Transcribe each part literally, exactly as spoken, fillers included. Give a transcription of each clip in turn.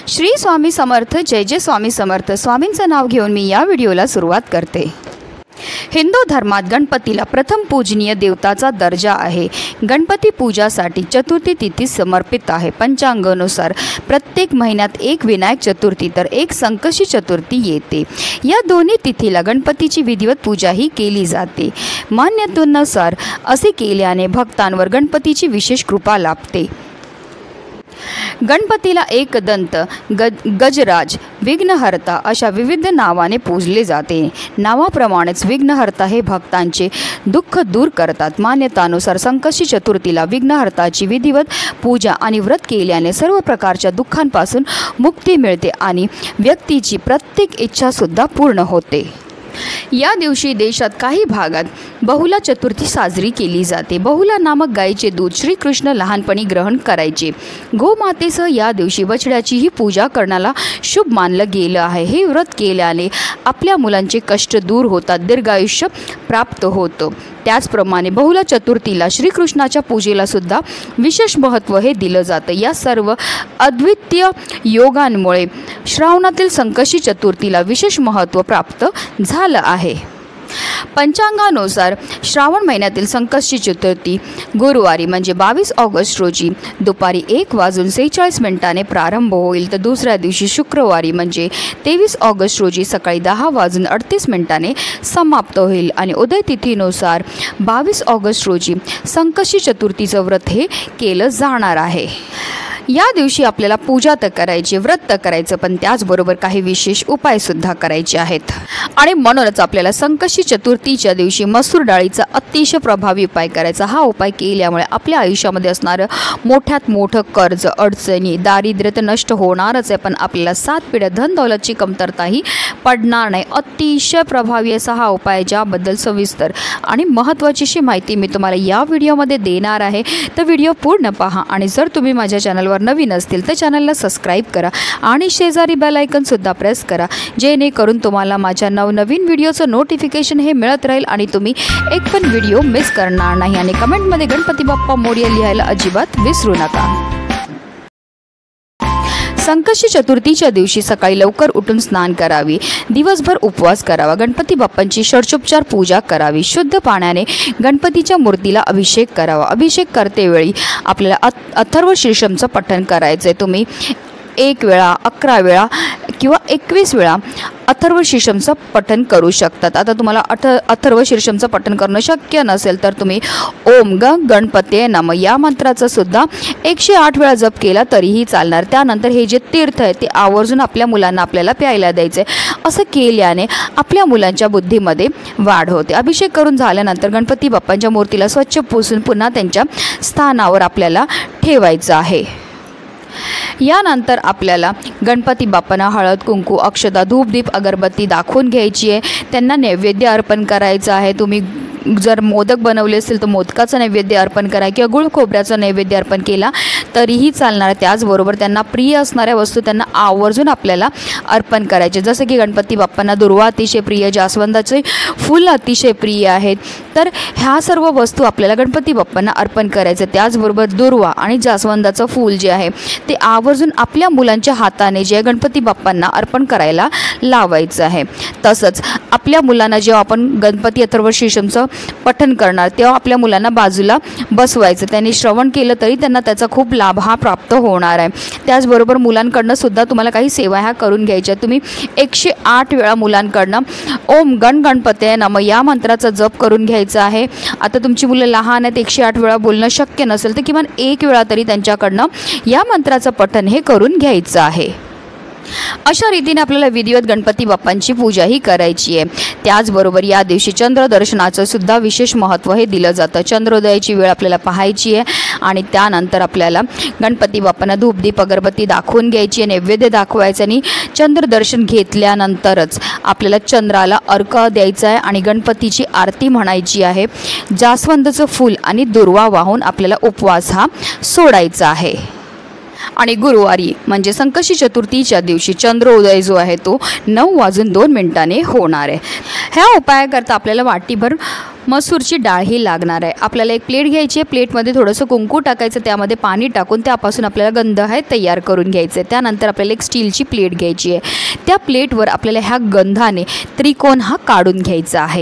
श्री स्वामी समर्थ, जय जय स्वामी समर्थ। स्वामींचं नाव घेऊन मी या व्हिडिओला सुरुवात करते। हिंदू धर्मात गणपतीला प्रथम पूजनीय देवताचा दर्जा आहे। गणपती पूजासाठी चतुर्थी तिथी समर्पित आहे। पंचांगानुसार प्रत्येक महिन्यात एक विनायक चतुर्थी तर एक संकष्टी चतुर्थी येते। या दोन्ही तिथीला गणपतीची विधिवत पूजाही केली जाते। मान्यतेनुसार असे केल्याने भक्तांवर गणपतीची विशेष कृपा लाभते। गणपतीला एकदंत, गज गजराज, विघ्नहर्ता अशा विविध नावाने पूजले जाते। नावाप्रमाणेच विघ्नहर्ता हे भक्तांचे दुःख दूर करतात। मान्यतानुसार संकष्टी चतुर्थीला विघ्नहर्ताची विधिवत पूजा आणि व्रत केल्याने सर्व प्रकारच्या दुःखांपासून मुक्ती मिळते आणि व्यक्तीची प्रत्येक इच्छासुद्धा पूर्ण होते। या दिवशी देशात काही भागात बहुला चतुर्थी साजरी केली जाते। बहुला नामक गायीचे दूध श्रीकृष्ण लहानपणी ग्रहण करायचे। गोमातेसह या दिवशी बछड्याचीही पूजा करण्याला शुभ मानलं गेलं आहे। हे व्रत केल्याने आपल्या मुलांचे कष्ट दूर होतात, दीर्घायुष्य प्राप्त होतं। त्याचप्रमाणे बहुला चतुर्थीला श्रीकृष्णाच्या पूजेला सुद्धा विशेष महत्त्व हे दिलं जातं। या सर्व अद्वितीय योगांमुळे श्रावणातील संकष्टी चतुर्थीला विशेष महत्त्व प्राप्त झालं आहे। पंचांगानुसार श्रावण महिन्यातील संकष्टी चतुर्थी गुरुवारी म्हणजे बावीस ऑगस्ट रोजी दुपारी एक वाजून सेहेचाळीस मिनिटांने प्रारंभ होईल, तर दुसऱ्या दिवशी शुक्रवारी म्हणजे तेवीस ऑगस्ट रोजी सकाळी दहा वाजून अडतीस मिनिटांने समाप्त होईल आणि उदय तिथीनुसार बावीस ऑगस्ट रोजी संकष्टी चतुर्थीचं व्रत हे केलं जाणार आहे। या दिवशी आपल्याला पूजा तर करायची, व्रत तर करायचं, पण त्याचबरोबर काही विशेष उपायसुद्धा करायचे आहेत। आणि म्हणूनच आपल्याला संकष्टी चतुर्थीच्या दिवशी मसूर डाळीचा अतिशय प्रभावी उपाय करायचा। हा उपाय केल्यामुळे आपल्या आयुष्यामध्ये असणारं मोठ्यात मोठं कर्ज, अडचणी, दारिद्र्य तर नष्ट होणारच आहे, पण आपल्याला सात पिढ्या धन दौलतची कमतरताही पडणार नाही। अतिशय प्रभावी असा हा उपाय, ज्याबद्दल सविस्तर आणि महत्त्वाची अशी माहिती मी तुम्हाला या व्हिडिओमध्ये देणार आहे। तर व्हिडिओ पूर्ण पहा आणि जर तुम्ही माझ्या चॅनलवर नवीन असतील तर चॅनलला सबस्क्राईब करा आणि शेजारी बेल आयकॉन सुद्धा प्रेस करा, जेणेकरून तुम्हाला माझ्या नवनवीन व्हिडिओचं नोटिफिकेशन हे मिळत राहील आणि तुम्ही एक पण व्हिडिओ मिस करणार नाही। आणि कमेंटमध्ये गणपती बाप्पा मोरया लिहायला अजिबात विसरू नका। संकष्टी चतुर्थीच्या दिवशी सकाळी लवकर उठून स्नान करावी, दिवसभर उपवास करावा, गणपती बाप्पांची षोडशोपचार पूजा करावी, शुद्ध पाण्याने गणपतीच्या मूर्तीला अभिषेक करावा। अभिषेक करतेवेळी आपल्याला अथर्व शीर्षमचं पठण करायचं आहे। तुम्ही एक वेळा, अकरा वेळा किंवा एकवीस वेळा अथर्व शीर्षमचं पठण करू शकतात। आता तुम्हाला अथ अथर्व शीर्षमचं पठण करणं शक्य नसेल तर तुम्ही ओम गं गणपते नमः या मंत्राचा सुद्धा एकशे आठ वेळा जप केला तरीही चालणार। त्यानंतर हे जे तीर्थ आहे ते आवर्जून आपल्या मुलांना आपल्याला प्यायला द्यायचं आहे। असं केल्याने आपल्या मुलांच्या बुद्धीमध्ये वाढ होते। अभिषेक करून झाल्यानंतर गणपती बाप्पांच्या मूर्तीला स्वच्छ पुसून पुन्हा त्यांच्या स्थानावर आपल्याला ठेवायचं आहे। यानंतर आपल्याला गणपती बाप्पांना हळद, कुंकू, अक्षता, धूप, दीप, अगरबत्ती दाखवून घ्यायची आहे। त्यांना नैवेद्य अर्पण करायचं आहे। तुम्ही जर मोदक बनवले असेल तर मोदकाचं नैवेद्य अर्पण करा किंवा गुळ खोबऱ्याचं नैवेद्य अर्पण केला तरीही चालणार। त्याचबरोबर त्यांना प्रिय असणाऱ्या वस्तू त्यांना आवर्जून आपल्याला अर्पण करायचे, जसं की गणपती बाप्पांना दुर्वा अतिशय प्रिय, जास्वंदाचे फुल अतिशय प्रिय आहेत, तर ह्या सर्व वस्तू आपल्याला गणपती बाप्पांना अर्पण करायचं। त्याचबरोबर दुर्वा आणि जास्वंदाचं फूल जे आहे ते आवर्जून आपल्या मुलांच्या हाताने जे गणपती बाप्पांना अर्पण करायला लावायचं आहे। तसंच आपल्या मुलांना जेव्हा आपण गणपती अथर्व शीर्षमचं पठण करणार तेव्हा आपल्या मुलांना बाजूला बसवायचं, त्यांनी श्रवण केलं तरी त्यांना त्याचा खूप लाभ हा प्राप्त होणार आहे। त्याचबरोबर मुलांकडनं सुद्धा तुम्हाला काही सेवा ह्या करून घ्यायच्या। तुम्ही एकशे आठ वेळा मुलांकडनं ओम गण गणपते नमः या मंत्राचा जप करून घ्यायचा आहे। आता तुमची मुलं लहान आहेत, एकशे आठ वेळा बोलणं शक्य नसेल तर किमान एक वेळा तरी त्यांच्याकडनं या मंत्राचं पठण हे करून घ्यायचं आहे। अशा रीतीने आपल्याला विधिवत गणपती बाप्पांची पूजा ही करायची आहे। त्याचबरोबर या दिवशी चंद्रदर्शनाचं सुद्धा विशेष महत्त्व हे दिलं जातं। चंद्रोदयाची वेळ आपल्याला पाहायची आहे आणि त्यानंतर आपल्याला गणपती बाप्पांना धूप, दीप, अगरबत्ती दाखवून घ्यायची आहे, नैवेद्य दाखवायचं आणि चंद्रदर्शन घेतल्यानंतरच आपल्याला चंद्राला अर्घ द्यायचा आहे आणि गणपतीची आरती म्हणायची आहे। जास्वंदाचं फूल आणि दुर्वा वाहून आपल्याला उपवास हा सोडायचा आहे। आणि गुरुवारी म्हणजे संकष्टी चतुर्थीच्या दिवशी चंद्रोदय जो आहे तो नऊ वाजून दोन मिनिटांनी होणार आहे। ह्या उपायाकरता आपल्याला वाटीभर मसूरची डाळ ही लागणार आहे। आपल्याला एक प्लेट घ्यायची आहे, प्लेटमध्ये थोडंसं कुंकू टाकायचं, त्यामध्ये पाणी टाकून त्यापासून आपल्याला गंध आहे तयार करून घ्यायचं आहे। त्यानंतर आपल्याला एक स्टीलची प्लेट घ्यायची आहे, त्या प्लेटवर आपल्याला ह्या गंधाने त्रिकोण हा काढून घ्यायचा आहे।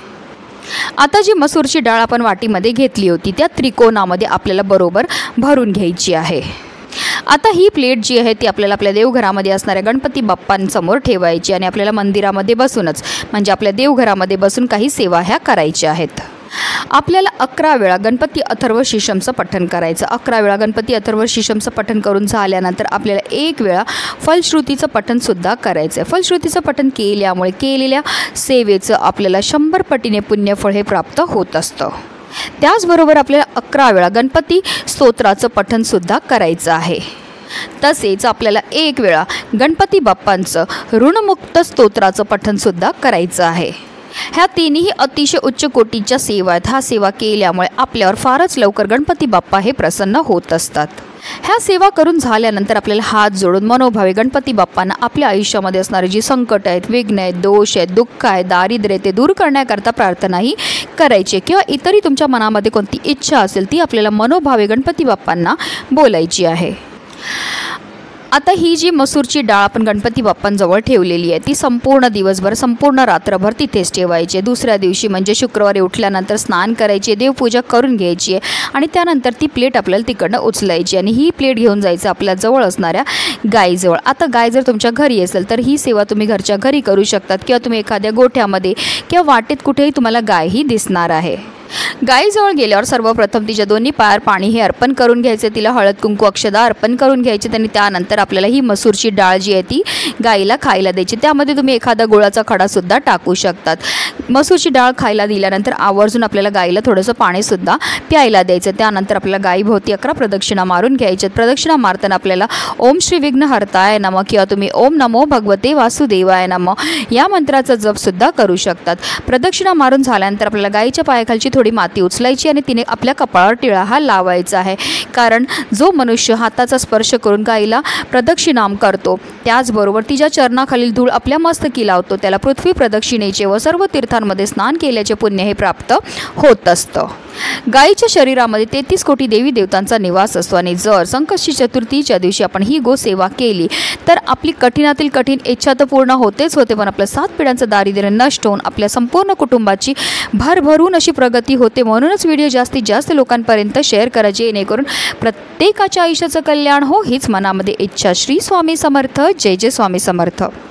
आता जी मसूरची डाळ आपण वाटीमध्ये घेतली होती त्या त्रिकोणामध्ये आपल्याला बरोबर भरून घ्यायची आहे। आता ही प्लेट जी आहे ती आपल्याला आपल्या देवघरामध्ये असणाऱ्या गणपती बाप्पांसमोर ठेवायची आणि आपल्याला मंदिरामध्ये बसूनच म्हणजे आपल्या देवघरामध्ये बसून काही सेवा ह्या करायच्या आहेत। आपल्याला अकरा वेळा गणपती अथर्व शीर्षमचं पठण करायचं। अकरा वेळा गणपती अथर्व शीर्षमचं पठण करून झाल्यानंतर आपल्याला एक वेळा फलश्रुतीचं पठणसुद्धा करायचं आहे। फलश्रुतीचं पठण केल्यामुळे केलेल्या सेवेचं आपल्याला शंभर पटीने पुण्यफळ हे प्राप्त होत असतं। त्याचबरोबर आपल्याला अकरा वेळा गणपती स्तोत्राचं पठणसुद्धा करायचं आहे। तसेच आपल्याला एक वेळा गणपती बाप्पांचं ऋणमुक्त स्तोत्राचं पठणसुद्धा करायचं आहे। ह्या तिन्ही अतिशय उच्च कोटीच्या सेवा आहेत। ह्या सेवा केल्यामुळे आपल्यावर फारच लवकर गणपती बाप्पा हे प्रसन्न होत असतात। ह्या सेवा करून झाल्यानंतर आपल्याला हात जोडून मनोभावे गणपती बाप्पांना आपल्या आयुष्यामध्ये असणारे जी संकट आहेत, विघ्न आहेत, दोष आहेत, दुःख आहे, दारिद्र्य ते दूर करण्याकरता प्रार्थनाही करायची किंवा इतरही तुमच्या मनामध्ये कोणती इच्छा असेल ती आपल्याला मनोभावे गणपती बाप्पांना बोलायची आहे। आता ही जी मसूरची डाळ आपण गणपती बाप्पांजवळ ठेवलेली आहे ती संपूर्ण दिवसभर संपूर्ण रात्रभर तिथेच ठेवायची आहे। दुसऱ्या दिवशी म्हणजे शुक्रवारी उठल्यानंतर स्नान करायचे, देवपूजा करून घ्यायची आहे आणि त्यानंतर ती प्लेट आपल्याला तिकडनं उचलायची आणि ही प्लेट घेऊन जायचं आपल्या जवळ असणाऱ्या गायीजवळ। आता गाय जर तुमच्या घरी असेल तर ही सेवा तुम्ही घरच्या घरी करू शकतात किंवा तुम्ही एखाद्या गोठ्यामध्ये किंवा वाटेत कुठेही तुम्हाला गाय ही दिसणार आहे। गायीजवळ गेल्यावर सर्वप्रथम तिच्या दोन्ही पायावर पाणी हे अर्पण करून घ्यायचे, तिला हळद कुंकू अक्षदा अर्पण करून घ्यायचे आणि त्यानंतर आपल्याला ही मसूरची डाळ जी आहे ती गाईला खायला द्यायची। त्यामध्ये तुम्ही एखादा गुळाचा खडासुद्धा टाकू शकतात। मसूरची डाळ खायला दिल्यानंतर आवर्जून आपल्याला गाईला थोडंसं पाणीसुद्धा प्यायला द्यायचं। त्यानंतर आपल्याला गायीभोवती अकरा प्रदक्षिणा मारून घ्यायच्यात। प्रदक्षिणा मारताना आपल्याला ओम श्री विघ्नहर्ताय नमः किंवा तुम्ही ओम नमो भगवते वासुदेवाय नमः या मंत्राचा जपसुद्धा करू शकतात। प्रदक्षिणा मारून झाल्यानंतर आपल्याला गाईच्या पायाखालची थोडी माती उचलायची आणि तिने आपल्या कपाळावर टिळा हा लावायचा आहे, कारण जो मनुष्य हाताचा स्पर्श करून गाईला प्रदक्षिणाम करतो त्याचबरोबर तिच्या चरणाखालील धूळ आपल्या मस्तकी लावतो त्याला पृथ्वी प्रदक्षिणेचे व सर्व तीर्थांमध्ये स्नान केल्याचे पुण्य हे प्राप्त होत असतं। गायीच्या शरीरामध्ये तेहतीस कोटी देवी देवतांचा निवास असतो आणि जर संकष्टी चतुर्थीच्या दिवशी आपण ही गोसेवा केली तर आपली कठीणातील कठीण इच्छा तर पूर्ण होतेच होते, पण आपल्या सात पिढ्यांचं दारिद्र्य नष्ट होऊन आपल्या संपूर्ण कुटुंबाची भरभरून अशी प्रगती होते। म्हणूनच व्हिडिओ जास्तीत जास्त लोकांपर्यंत शेअर करायचे जेणेकरून प्रत्येकाच्या आयुष्याचं कल्याण हो हीच मनामध्ये इच्छा। श्री स्वामी समर्थ। जय जय स्वामी समर्थ।